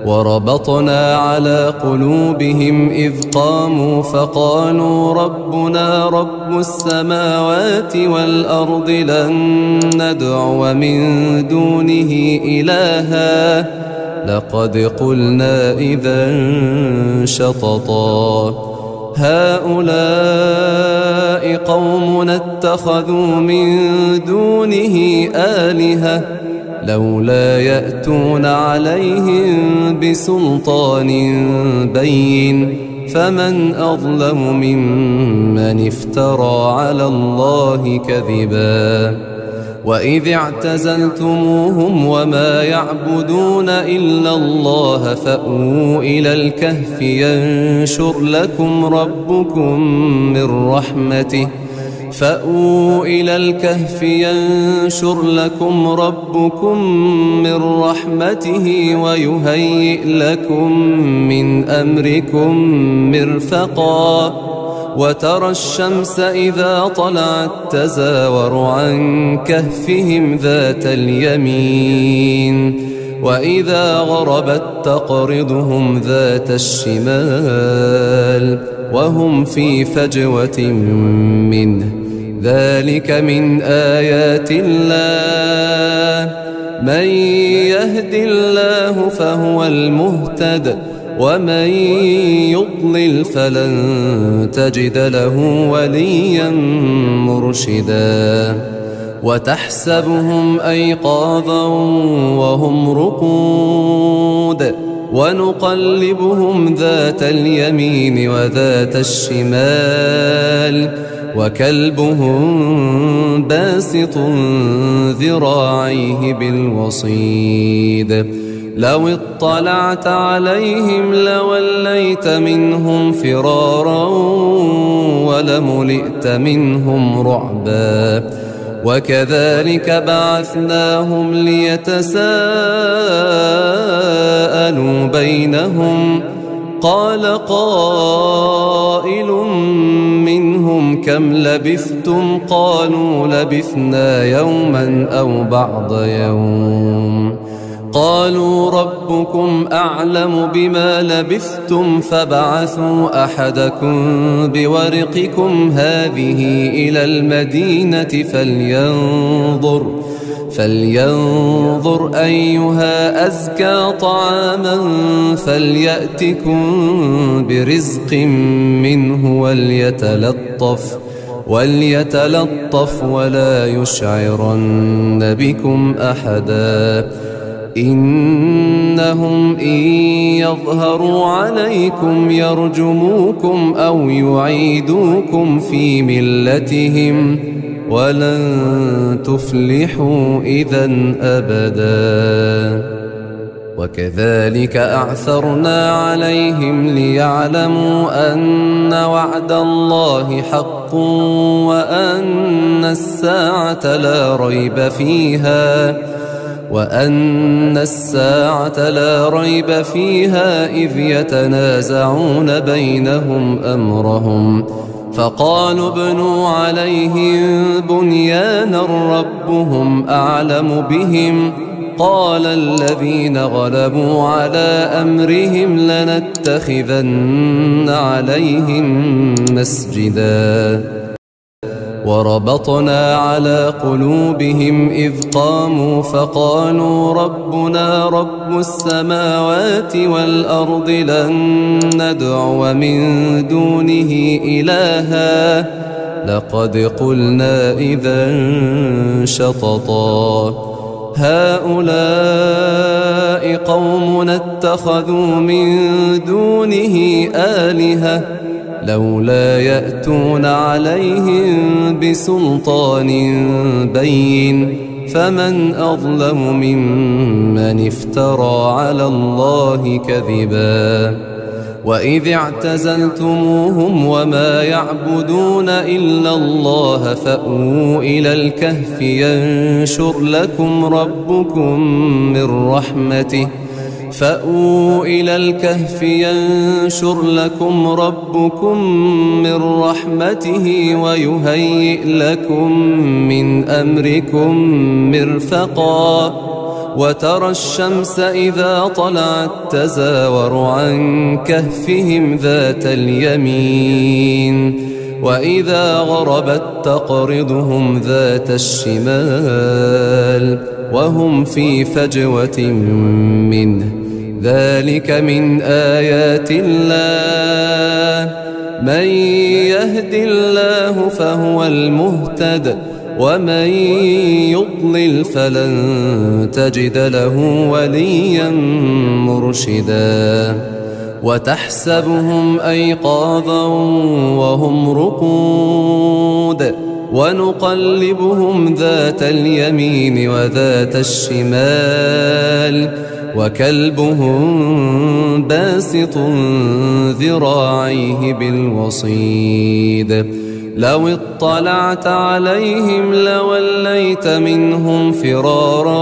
وربطنا على قلوبهم إذ قاموا فقالوا ربنا رب السماوات والأرض لن ندعو من دونه إلها لقد قلنا إذا شططا هؤلاء قومنا اتخذوا من دونه آلهة لولا يأتون عليهم بسلطان بين فمن أظلم ممن افترى على الله كذبا وإذ اعتزلتموهم وما يعبدون إلا الله فأووا إلى الكهف ينشر لكم ربكم من رحمته فأووا إلى الكهف ينشر لكم ربكم من رحمته ويهيئ لكم من أمركم مرفقا وترى الشمس إذا طلعت تزاور عن كهفهم ذات اليمين وإذا غربت تقرضهم ذات الشمال وهم في فجوة منه ذلك من آيات الله من يهد الله فهو المهتد ومن يضلل فلن تجد له وليا مرشدا وتحسبهم أيقاظا وهم رقود ونقلبهم ذات اليمين وذات الشمال وكلبهم باسط ذراعيه بالوصيد لو اطلعت عليهم لوليت منهم فرارا ولملئت منهم رعبا وكذلك بعثناهم ليتساءلوا بينهم قال قائل منهم كم لبثتم قالوا لبثنا يوما أو بعض يوم قالوا ربكم أعلم بما لبثتم فابعثوا أحدكم بورقكم هذه إلى المدينة فلينظر أيها أزكى طعاما فليأتكم برزق منه وليتلطف ولا يشعرن بكم أحدا إنهم إن يظهروا عليكم يرجموكم أو يعيدوكم في ملتهم ولن تفلحوا إذا أبدا وكذلك أعثرنا عليهم ليعلموا أن وعد الله حق وأن الساعة لا ريب فيها إذ يتنازعون بينهم أمرهم فقالوا ابنوا عليهم بنيانا ربهم أعلم بهم قال الذين غلبوا على أمرهم لنتخذن عليهم مسجدا وربطنا على قلوبهم إذ قاموا فقالوا ربنا رب السماوات والأرض لن ندعو من دونه إلها لقد قلنا إذا شططا هؤلاء قومنا اتخذوا من دونه آلهة لولا يأتون عليهم بسلطان بين فمن أظلم ممن افترى على الله كذبا وإذ اعتزلتموهم وما يعبدون إلا الله فأووا إلى الكهف ينشر لكم ربكم من رحمته فأووا إلى الكهف ينشر لكم ربكم من رحمته ويهيئ لكم من أمركم مرفقا وترى الشمس إذا طلعت تزاور عن كهفهم ذات اليمين وإذا غربت تقرضهم ذات الشمال وهم في فجوة منه ذلك من آيات الله من يهد الله فهو المهتد ومن يضلل فلن تجد له وليا مرشدا وتحسبهم أيقاظا وهم رقود ونقلبهم ذات اليمين وذات الشمال وكلبهم باسط ذراعيه بالوصيد لو اطلعت عليهم لوليت منهم فرارا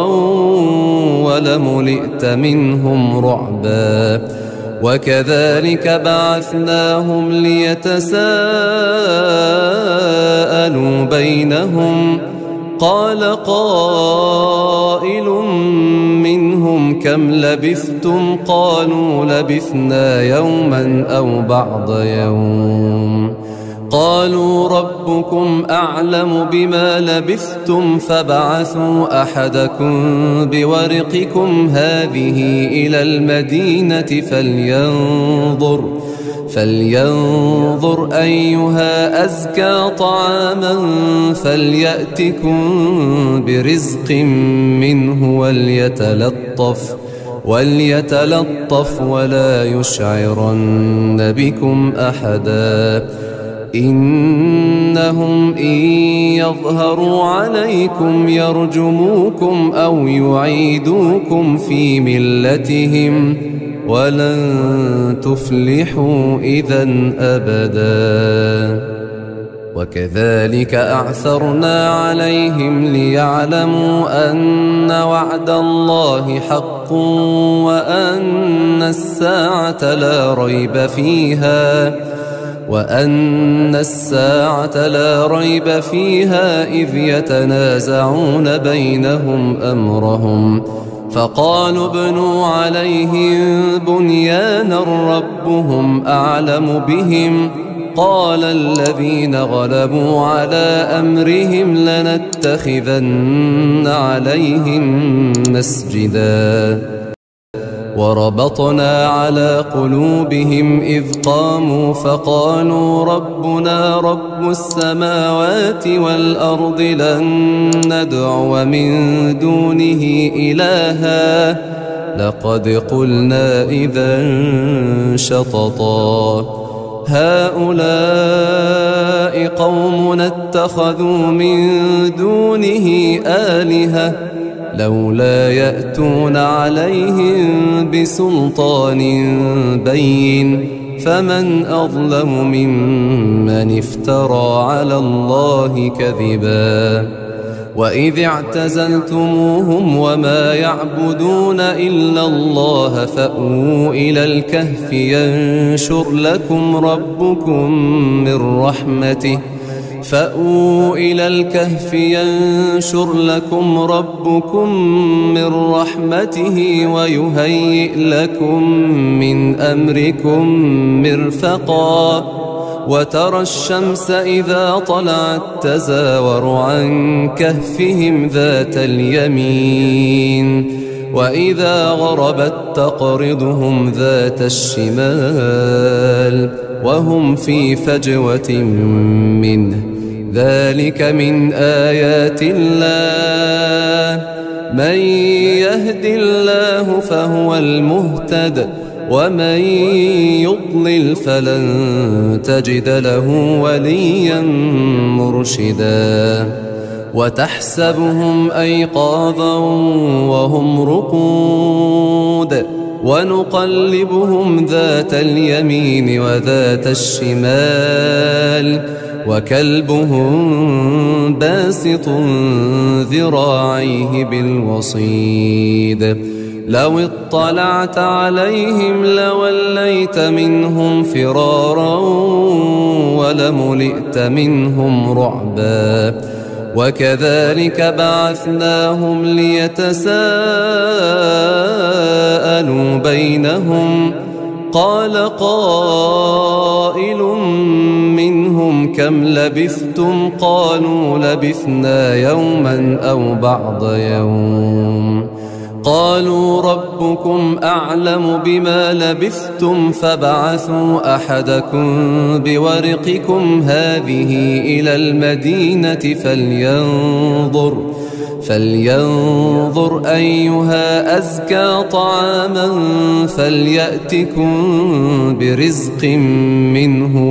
ولملئت منهم رعبا وكذلك بعثناهم ليتساءلوا بينهم قال قائل منهم كم لبثتم قالوا لبثنا يوما أو بعض يوم قالوا ربكم أعلم بما لبثتم فابعثوا أحدكم بورقكم هذه إلى المدينة فلينظر أيها أزكى طعاما فليأتكم برزق منه وليتلطف ولا يشعرن بكم أحدا إنهم إن يظهروا عليكم يرجموكم أو يعيدوكم في ملتهم ولن تفلحوا إذا أبدا وكذلك أعثرنا عليهم ليعلموا أن وعد الله حق وأن الساعة لا ريب فيها إذ يتنازعون بينهم أمرهم فقالوا ابنوا عليهم بنيانا ربهم أعلم بهم قال الذين غلبوا على أمرهم لنتخذن عليهم مسجدا وربطنا على قلوبهم إذ قاموا فقالوا ربنا رب السماوات والأرض لن ندعو من دونه إلها لقد قلنا إذا شططا هؤلاء قومنا اتخذوا من دونه آلهة لولا يأتون عليهم بسلطان بين فمن أظلم ممن افترى على الله كذبا وإذ اعتزلتموهم وما يعبدون إلا الله فأووا إلى الكهف ينشر لكم ربكم من رحمته ويهيئ لكم من أمركم مرفقا وترى الشمس إذا طلعت تزاور عن كهفهم ذات اليمين وإذا غربت تقرضهم ذات الشمال وهم في فجوة منه ذلك من آيات الله من يهد الله فهو المهتد ومن يضلل فلن تجد له وليا مرشدا وتحسبهم أيقاظا وهم رقود ونقلبهم ذات اليمين وذات الشمال وكلبهم باسط ذراعيه بالوصيد لو اطلعت عليهم لوليت منهم فرارا ولملئت منهم رعبا وكذلك بعثناهم ليتساءلوا بينهم قال قائل منهم كم لبثتم قالوا لبثنا يوما أو بعض يوم قالوا ربكم أعلم بما لبثتم فابعثوا أحدكم بورقكم هذه إلى المدينة فلينظر أيها أزكى طعاما فليأتكم برزق منه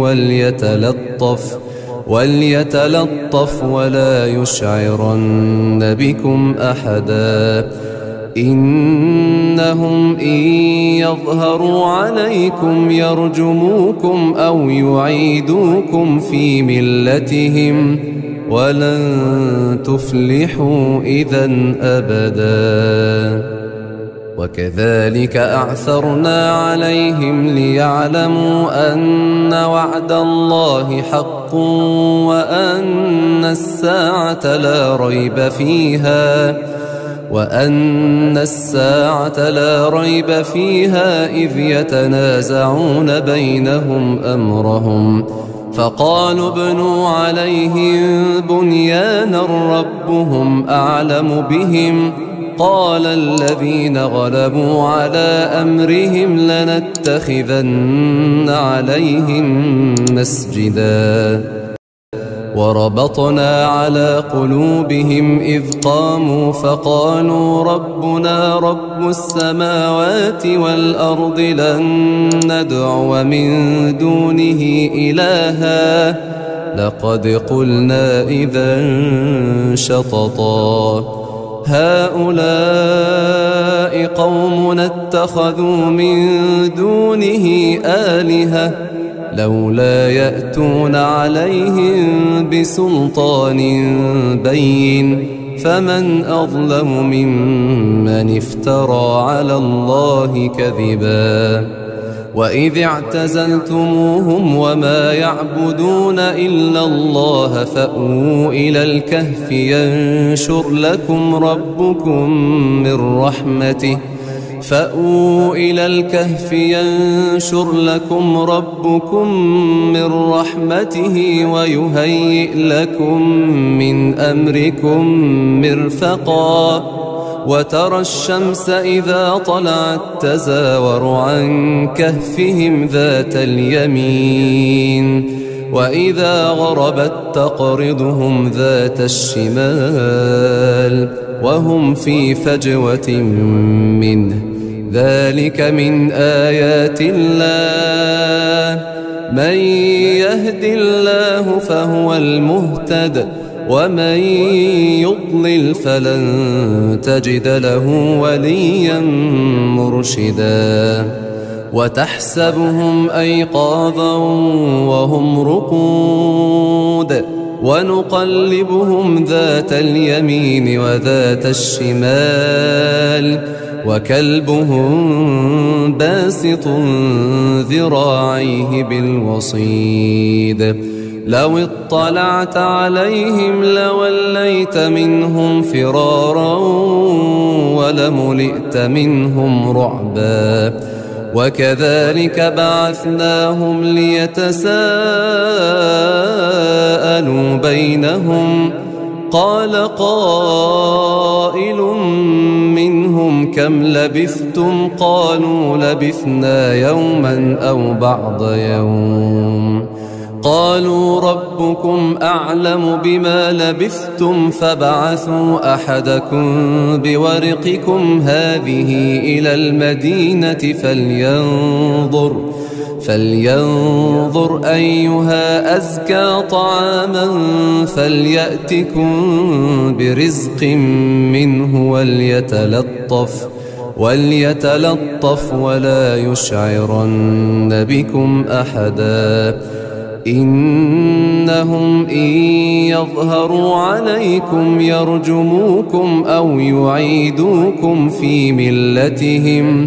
وليتلطف ولا يشعرن بكم أحدا إنهم إن يظهروا عليكم يرجموكم أو يعيدوكم في ملتهم ولن تفلحوا إذا أبدا وكذلك أعثرنا عليهم ليعلموا أن وعد الله حق وأن الساعة لا ريب فيها إذ يتنازعون بينهم أمرهم فقالوا ابنوا عليهم بنيانا ربهم أعلم بهم قال الذين غلبوا على أمرهم لنتخذن عليهم مسجدا وربطنا على قلوبهم إذ قاموا فقالوا ربنا رب السماوات والأرض لن ندعو من دونه إلها لقد قلنا إذا شططا هؤلاء قومنا اتخذوا من دونه آلهة لولا يأتون عليهم بسلطان بين فمن أظلم ممن افترى على الله كذبا وإذ اعتزلتموهم وما يعبدون إلا الله فأووا إلى الكهف ينشر لكم ربكم من رحمته ويهيئ لكم من أمركم مرفقا وترى الشمس إذا طلعت تزاور عن كهفهم ذات اليمين وإذا غربت تقرضهم ذات الشمال وهم في فجوة منه ذلك من آيات الله من يهد الله فهو المهتد ومن يضلل فلن تجد له وليا مرشدا وتحسبهم أيقاظا وهم رقود ونقلبهم ذات اليمين وذات الشمال وكلبهم باسط ذراعيه بالوصيد لو اطلعت عليهم لوليت منهم فرارا ولملئت منهم رعبا وكذلك بعثناهم ليتساءلوا بينهم قال قائل منهم كم لبثتم قالوا لبثنا يوما أو بعض يوم قالوا ربكم أعلم بما لبثتم فابعثوا أحدكم بورقكم هذه إلى المدينة فلينظر أيها أزكى طعاما فليأتكم برزق منه وليتلطف ولا يشعرن بكم أحدا إنهم إن يظهروا عليكم يرجموكم أو يعيدوكم في ملتهم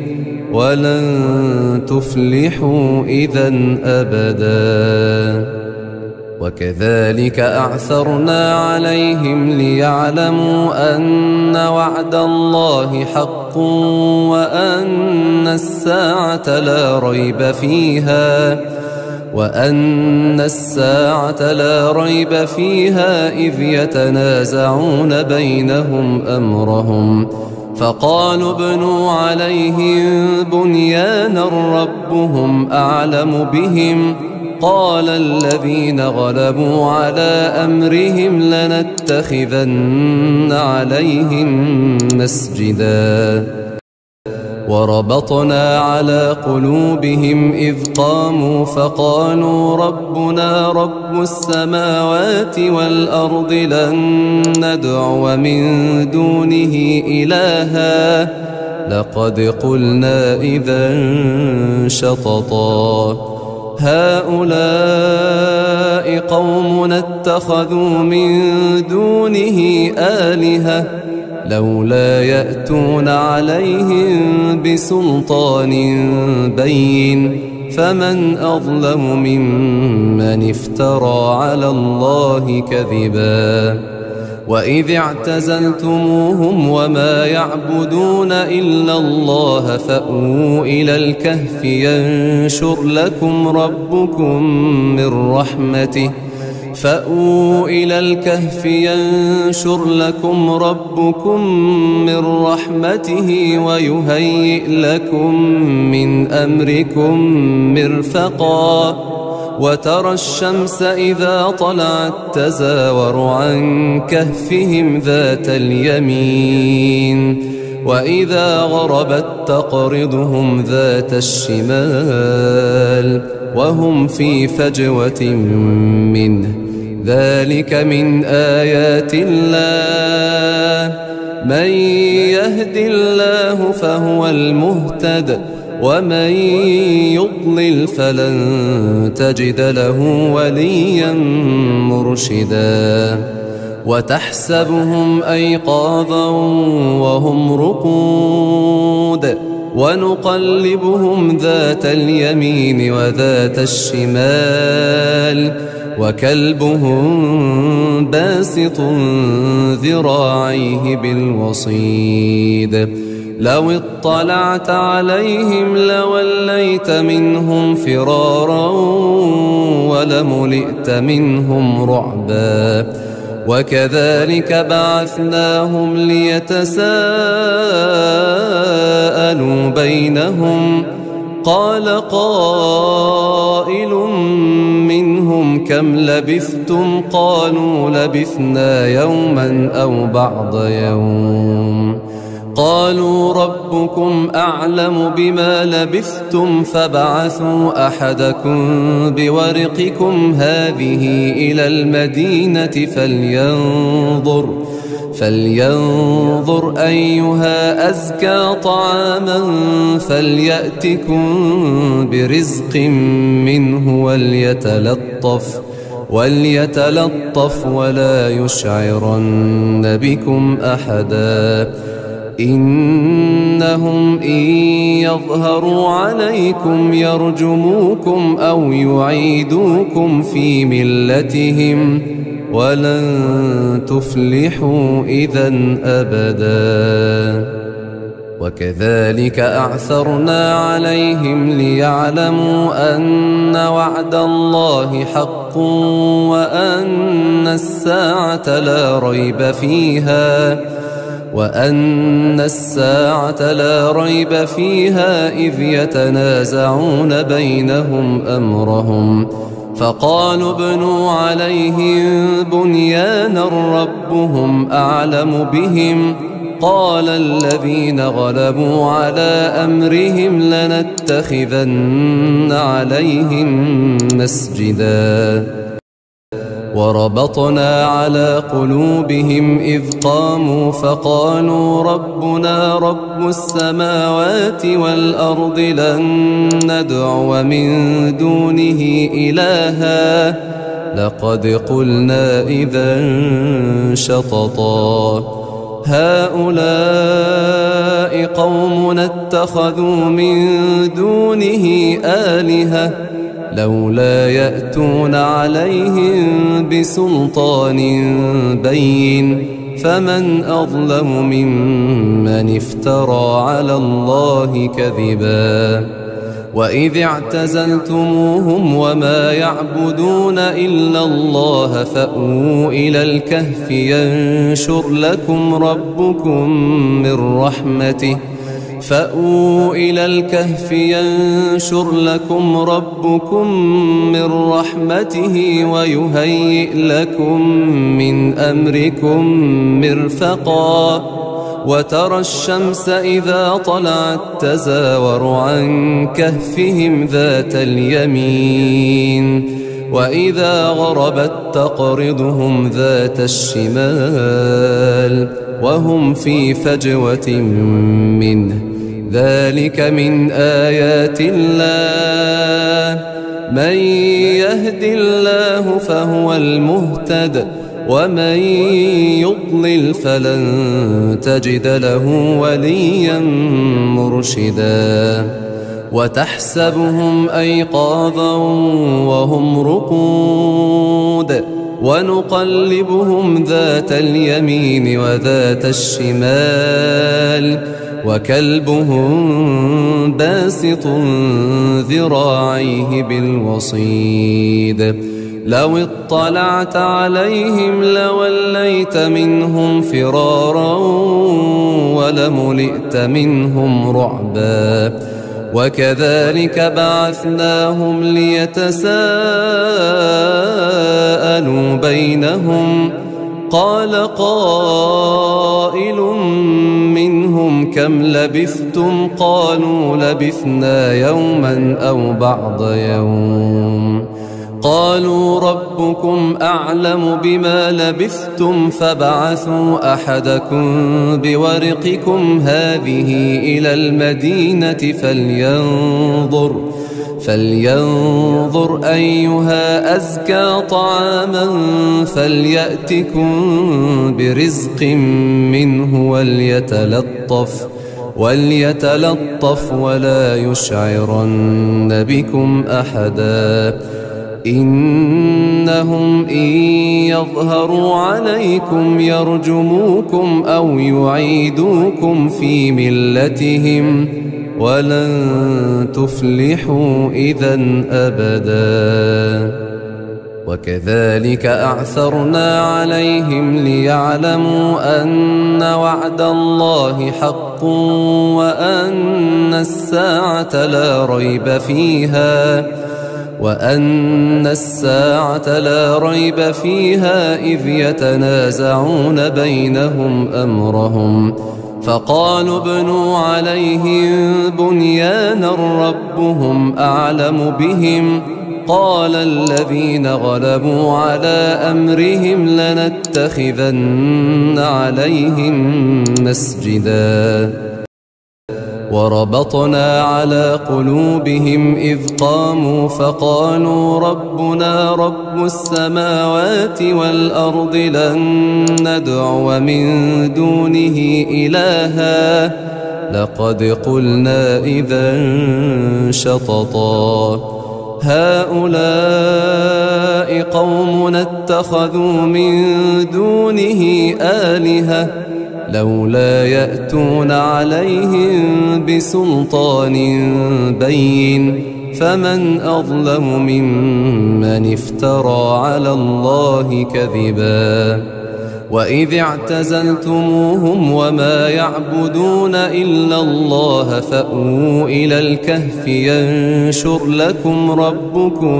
ولن تفلحوا إذا أبدا. وكذلك أعثرنا عليهم ليعلموا أن وعد الله حق وأن الساعة لا ريب فيها إذ يتنازعون بينهم أمرهم فقالوا ابنوا عليهم بنيانا ربهم أعلم بهم قال الذين غلبوا على أمرهم لنتخذن عليهم مسجدا وربطنا على قلوبهم إذ قاموا فقالوا ربنا رب السماوات والأرض لن ندعو من دونه إلها لقد قلنا إذا شططا هؤلاء قومنا اتخذوا من دونه آلهة لولا يأتون عليهم بسلطان بين فمن أظلم ممن افترى على الله كذبا وإذ اعتزلتموهم وما يعبدون إلا الله فأووا إلى الكهف ينشر لكم ربكم من رحمته ويهيئ لكم من أمركم مرفقا وترى الشمس إذا طلعت تزاور عن كهفهم ذات اليمين وإذا غربت تقرضهم ذات الشمال وهم في فجوة منه ذلك من آيات الله من يهد الله فهو المهتد ومن يضلل فلن تجد له وليا مرشدا وتحسبهم أيقاظا وهم رقود ونقلبهم ذات اليمين وذات الشمال وكلبهم باسط ذراعيه بالوصيد لو اطلعت عليهم لوليت منهم فرارا ولملئت منهم رعبا وكذلك بعثناهم ليتساءلوا بينهم قال قائل منهم كم لبثتم قالوا لبثنا يوما أو بعض يوم قالوا ربكم أعلم بما لبثتم فابعثوا أحدكم بورقكم هذه إلى المدينة فلينظر أيها أزكى طعاما فليأتكم برزق منه وليتلطف ولا يشعرن بكم أحدا إنهم إن يظهروا عليكم يرجموكم أو يعيدوكم في ملتهم ولن تفلحوا إذا أبدا وكذلك أعثرنا عليهم ليعلموا أن وعد الله حق وأن الساعة لا ريب فيها إذ يتنازعون بينهم أمرهم فقالوا ابنوا عليهم بنيانا ربهم أعلم بهم قال الذين غلبوا على أمرهم لنتخذن عليهم مسجدا وربطنا على قلوبهم إذ قاموا فقالوا ربنا رب السماوات والأرض لن ندعو من دونه إلها لقد قلنا إذا شططا هؤلاء قومنا اتخذوا من دونه آلهة لولا يأتون عليهم بسلطان بين فمن أظلم ممن افترى على الله كذبا وإذ اعتزلتموهم وما يعبدون إلا الله فأووا إلى الكهف ينشر لكم ربكم من رحمته فأووا إلى الكهف ينشر لكم ربكم من رحمته ويهيئ لكم من أمركم مرفقا وترى الشمس إذا طلعت تزاور عن كهفهم ذات اليمين وإذا غربت تقرضهم ذات الشمال وهم في فجوة منه ذلك من آيات الله من يهد الله فهو المهتد ومن يضلل فلن تجد له وليا مرشدا وتحسبهم أيقاظا وهم رقود ونقلبهم ذات اليمين وذات الشمال وكلبهم باسط ذراعيه بالوصيد لو اطلعت عليهم لوليت منهم فرارا ولملئت منهم رعبا وكذلك بعثناهم ليتساءلوا بينهم قال قائل منهم كم لبثتم قالوا لبثنا يوما أو بعض يوم قالوا ربكم أعلم بما لبثتم فابعثوا أحدكم بورقكم هذه إلى المدينة فلينظر أيها أزكى طعاما فليأتكم برزق منه وليتلطف ولا يشعرن بكم أحدا إنهم إن يظهروا عليكم يرجموكم أو يعيدوكم في ملتهم ولن تفلحوا إذا أبدا وكذلك أعثرنا عليهم ليعلموا أن وعد الله حق وأن الساعة لا ريب فيها إذ يتنازعون بينهم أمرهم فقالوا ابنوا عليهم بنيانا ربهم أعلم بهم قال الذين غلبوا على أمرهم لنتخذن عليهم مسجدا وربطنا على قلوبهم إذ قاموا فقالوا ربنا رب السماوات والأرض لن ندعو من دونه إلها لقد قلنا إذا شططا هؤلاء قومنا اتخذوا من دونه آلهة لولا يأتون عليهم بسلطان بين فمن أظلم ممن افترى على الله كذبا وإذ اعتزلتموهم وما يعبدون إلا الله فأووا إلى الكهف ينشر لكم ربكم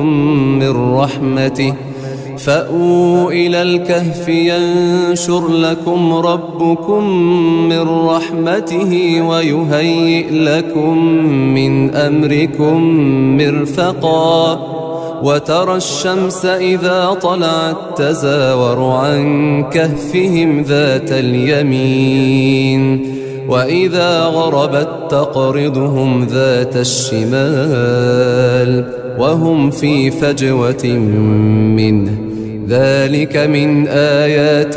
من رحمته ويهيئ لكم من أمركم مرفقا وترى الشمس إذا طلعت تزاور عن كهفهم ذات اليمين وإذا غربت تقرضهم ذات الشمال وهم في فجوة منه ذلك من آيات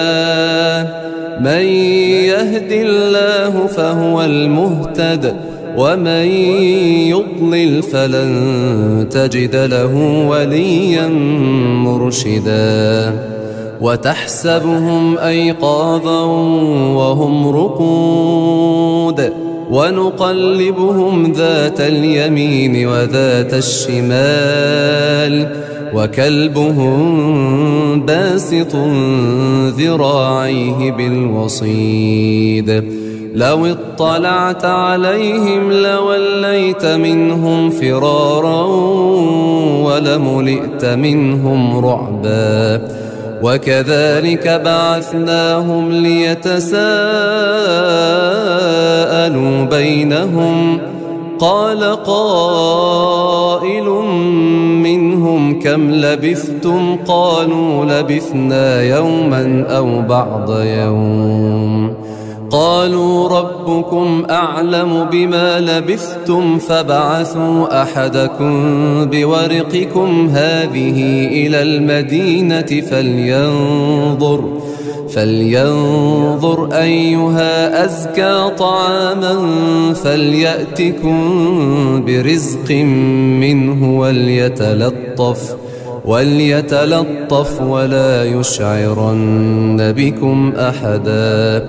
الله من يهد الله فهو المهتد ومن يضلل فلن تجد له وليا مرشدا وتحسبهم أيقاظا وهم رقود ونقلبهم ذات اليمين وذات الشمال وكلبهم باسط ذراعيه بالوصيد لو اطلعت عليهم لوليت منهم فرارا ولملئت منهم رعبا وكذلك بعثناهم ليتساءلوا بينهم قال قائل منهم كم لبثتم قالوا لبثنا يوما أو بعض يوم قالوا ربكم أعلم بما لبثتم فابعثوا أحدكم بورقكم هذه إلى المدينة فلينظر أيها أزكى طعاما فليأتكم برزق منه وليتلطف ولا يشعرن بكم أحدا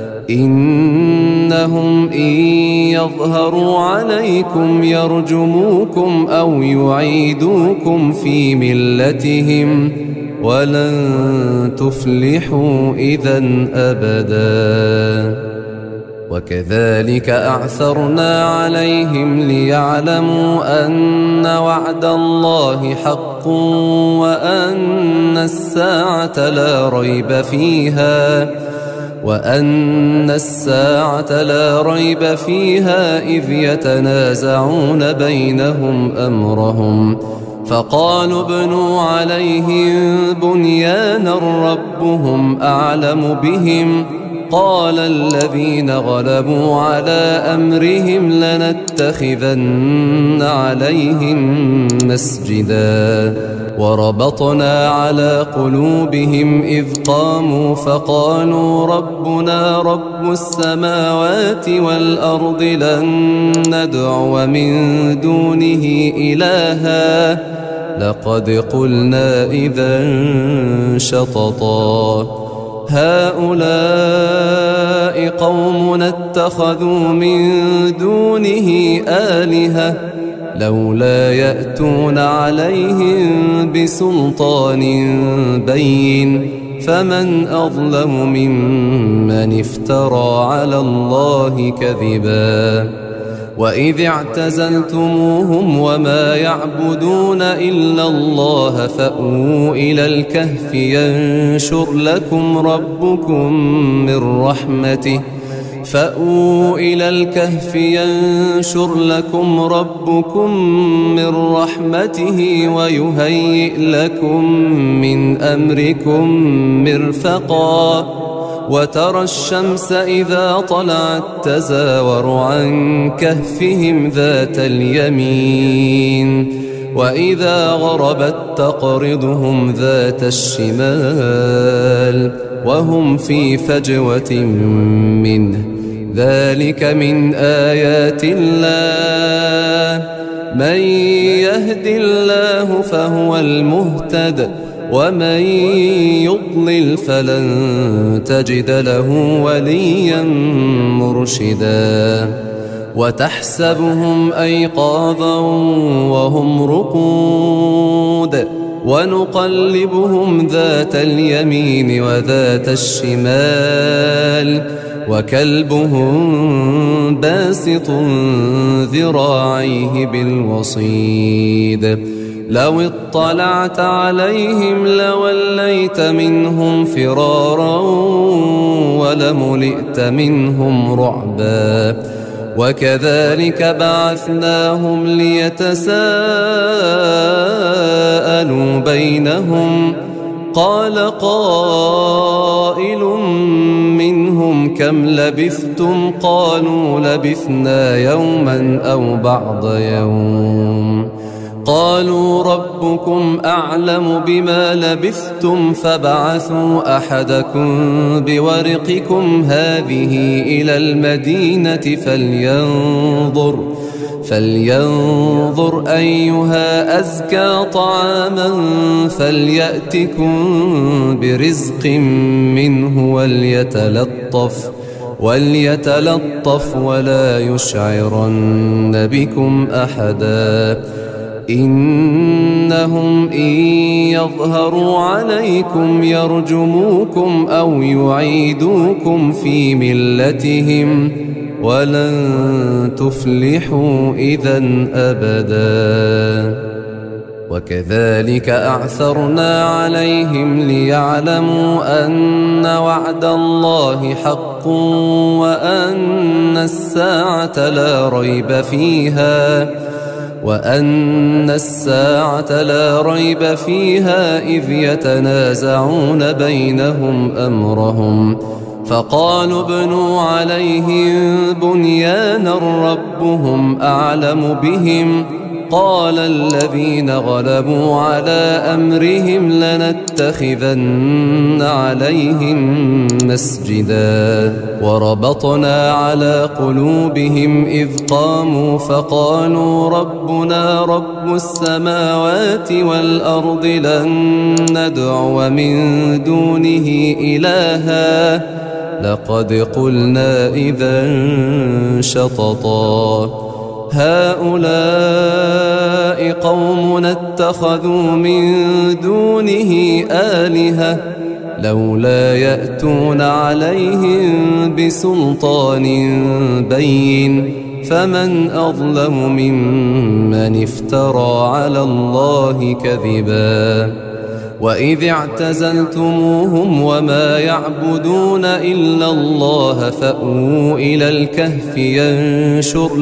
إنهم إن يظهروا عليكم يرجموكم أو يعيدوكم في ملتهم ولن تفلحوا إذا أبدا وكذلك أعثرنا عليهم ليعلموا أن وعد الله حق وأن الساعة لا ريب فيها إذ يتنازعون بينهم أمرهم فقالوا ابنوا عليهم بنيانا ربهم أعلم بهم قال الذين غلبوا على أمرهم لنتخذن عليهم مسجدا وربطنا على قلوبهم إذ قاموا فقالوا ربنا رب السماوات والأرض لن ندعو من دونه إلها لقد قلنا إذا شططا هؤلاء قومنا اتخذوا من دونه آلهة لولا يأتون عليهم بسلطان بين فمن أظلم ممن افترى على الله كذبا وإذ اعتزلتموهم وما يعبدون إلا الله فأووا إلى الكهف ينشر لكم ربكم من رحمته ويهيئ لكم من أمركم مرفقا وترى الشمس إذا طلعت تزاور عن كهفهم ذات اليمين وإذا غربت تقرضهم ذات الشمال وهم في فجوة منه ذلك من آيات الله من يهد الله فهو المهتد ومن يضلل فلن تجد له وليا مرشدا وتحسبهم أيقاظا وهم رقود ونقلبهم ذات اليمين وذات الشمال وكلبهم باسط ذراعيه بالوصيد لو اطلعت عليهم لوليت منهم فرارا ولملئت منهم رعبا وكذلك بعثناهم ليتساءلوا بينهم قال قائل منهم كم لبثتم قالوا لبثنا يوما أو بعض يوم قالوا ربكم أعلم بما لبثتم فابعثوا أحدكم بورقكم هذه إلى المدينة فلينظر أيها أزكى طعاما فليأتكم برزق منه وليتلطف ولا يشعرن بكم أحدا إنهم إن يظهروا عليكم يرجموكم أو يعيدوكم في ملتهم ولن تفلحوا إذا أبدا. وكذلك أعثرنا عليهم ليعلموا أن وعد الله حق وأن الساعة لا ريب فيها إذ يتنازعون بينهم أمرهم فقالوا ابنوا عليهم بنيانا ربهم أعلم بهم قال الذين غلبوا على أمرهم لنتخذن عليهم مسجدا وربطنا على قلوبهم إذ قاموا فقالوا ربنا رب السماوات والأرض لن ندعو من دونه إلها لقد قلنا إذا شططا هؤلاء قوم اتخذوا من دونه آلهة لولا يأتون عليهم بسلطان بين فمن أظلم ممن افترى على الله كذبا. وإذ اعتزلتموهم وما يعبدون إلا الله فأووا إلى الكهف ينشر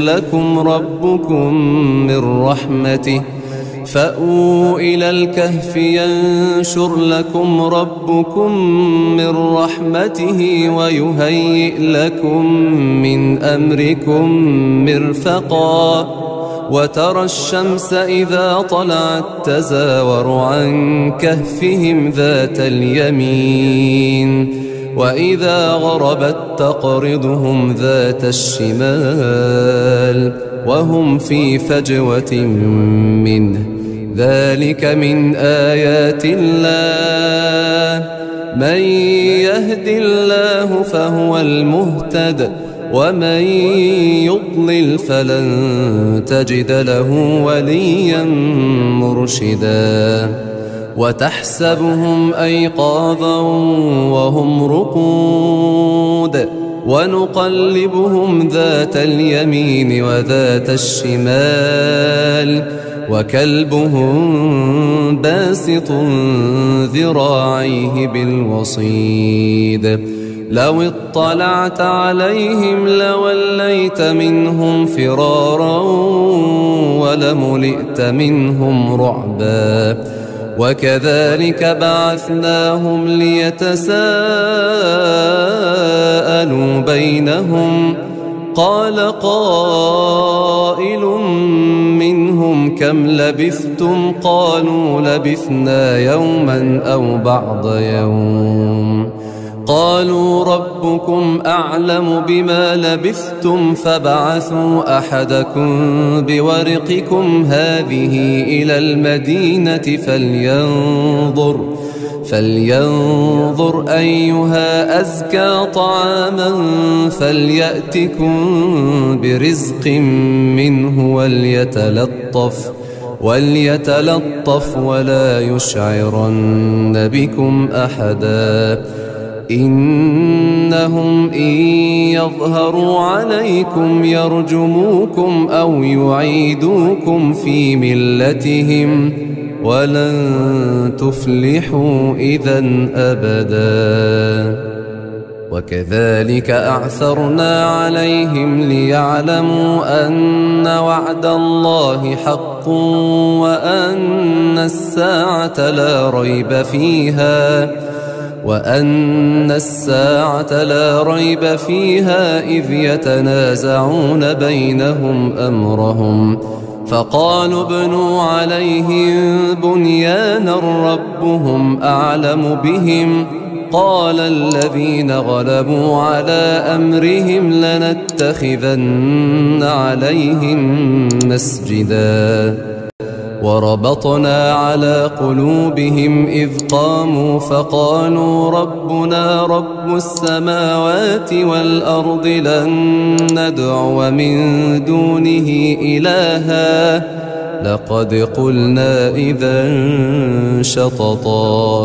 لكم ربكم من رحمته ويهيئ لكم من أمركم مرفقا. وترى الشمس إذا طلعت تزاور عن كهفهم ذات اليمين وإذا غربت تقرضهم ذات الشمال وهم في فجوة منه ذلك من آيات الله من يهد الله فهو المهتد ومن يضلل فلن تجد له وليا مرشدا. وتحسبهم أيقاظا وهم رقود ونقلبهم ذات اليمين وذات الشمال وكلبهم باسط ذراعيه بالوصيد لو اطلعت عليهم لوليت منهم فرارا ولملئت منهم رعبا. وكذلك بعثناهم ليتساءلوا بينهم قال قائل منهم كم لبثتم قالوا لبثنا يوما أو بعض يوم قالوا ربكم أعلم بما لبثتم فابعثوا أحدكم بورقكم هذه إلى المدينة فلينظر أيها أزكى طعاما فليأتكم برزق منه وليتلطف ولا يشعرن بكم أحدا إنهم إن يظهروا عليكم يرجموكم أو يعيدوكم في ملتهم ولن تفلحوا إذا أبدا. وكذلك أعثرنا عليهم ليعلموا أن وعد الله حق وأن الساعة لا ريب فيها إذ يتنازعون بينهم أمرهم فقالوا ابنوا عليهم بنيانا ربهم أعلم بهم قال الذين غلبوا على أمرهم لنتخذن عليهم مسجدا وربطنا على قلوبهم إذ قاموا فقالوا ربنا رب السماوات والأرض لن ندعو من دونه إلها لقد قلنا إذا شططا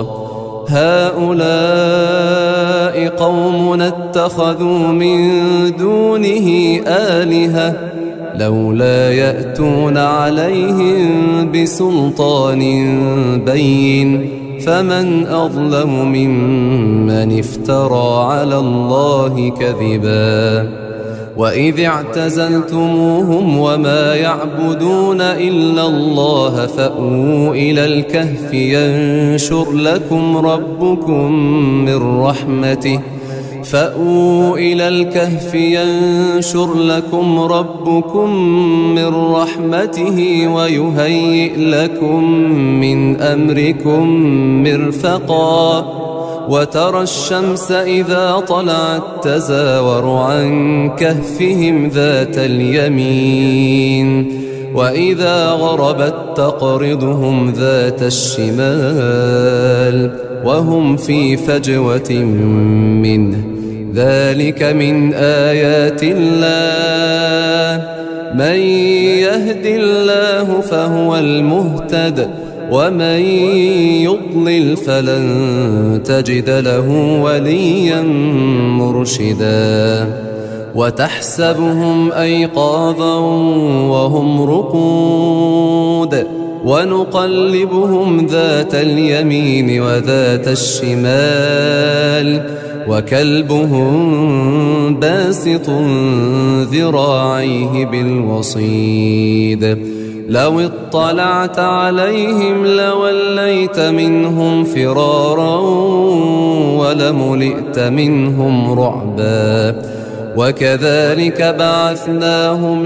هؤلاء قومنا اتخذوا من دونه آلهة لولا يأتون عليهم بسلطان بين فمن أظلم ممن افترى على الله كذبا وإذ اعتزلتموهم وما يعبدون إلا الله فأووا إلى الكهف ينشر لكم ربكم من رحمته فأووا إلى الكهف ينشر لكم ربكم من رحمته ويهيئ لكم من أمركم مرفقا وترى الشمس إذا طلعت تزاور عن كهفهم ذات اليمين وإذا غربت تقرضهم ذات الشمال وهم في فجوة منه ذلك من آيات الله من يهد الله فهو المهتد ومن يضلل فلن تجد له وليا مرشدا وتحسبهم أيقاظا وهم رقود ونقلبهم ذات اليمين وذات الشمال وكلبهم باسط ذراعيه بالوصيد لو اطلعت عليهم لوليت منهم فرارا ولملئت منهم رعبا وكذلك بعثناهم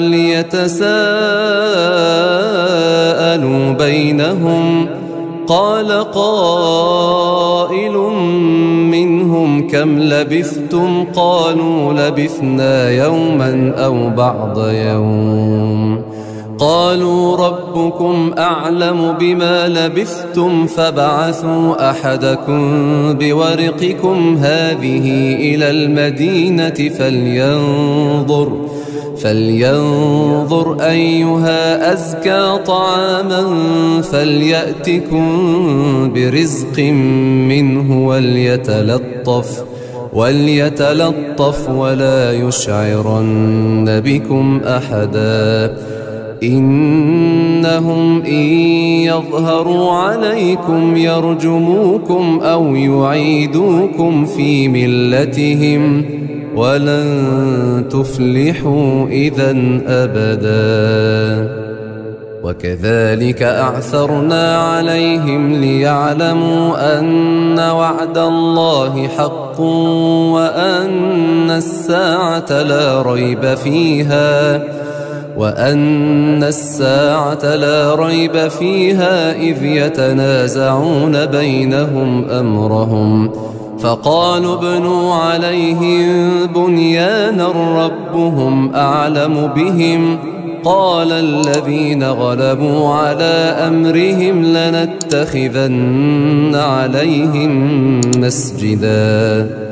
ليتساءلوا بينهم قال قائل منهم كم لبثتم قالوا لبثنا يوما أو بعض يوم قالوا ربكم أعلم بما لبثتم فابعثوا أحدكم بورقكم هذه إلى المدينة فلينظر أيها أزكى طعاما فليأتكم برزق منه وليتلطف ولا يشعرن بكم أحدا إنهم إن يظهروا عليكم يرجموكم أو يعيدوكم في ملتهم ولن تفلحوا إذا أبدا وكذلك أعثرنا عليهم ليعلموا أن وعد الله حق وأن الساعة لا ريب فيها إذ يتنازعون بينهم أمرهم فقالوا ابنوا عليهم بنيانا ربهم أعلم بهم قال الذين غلبوا على أمرهم لنتخذن عليهم مسجدا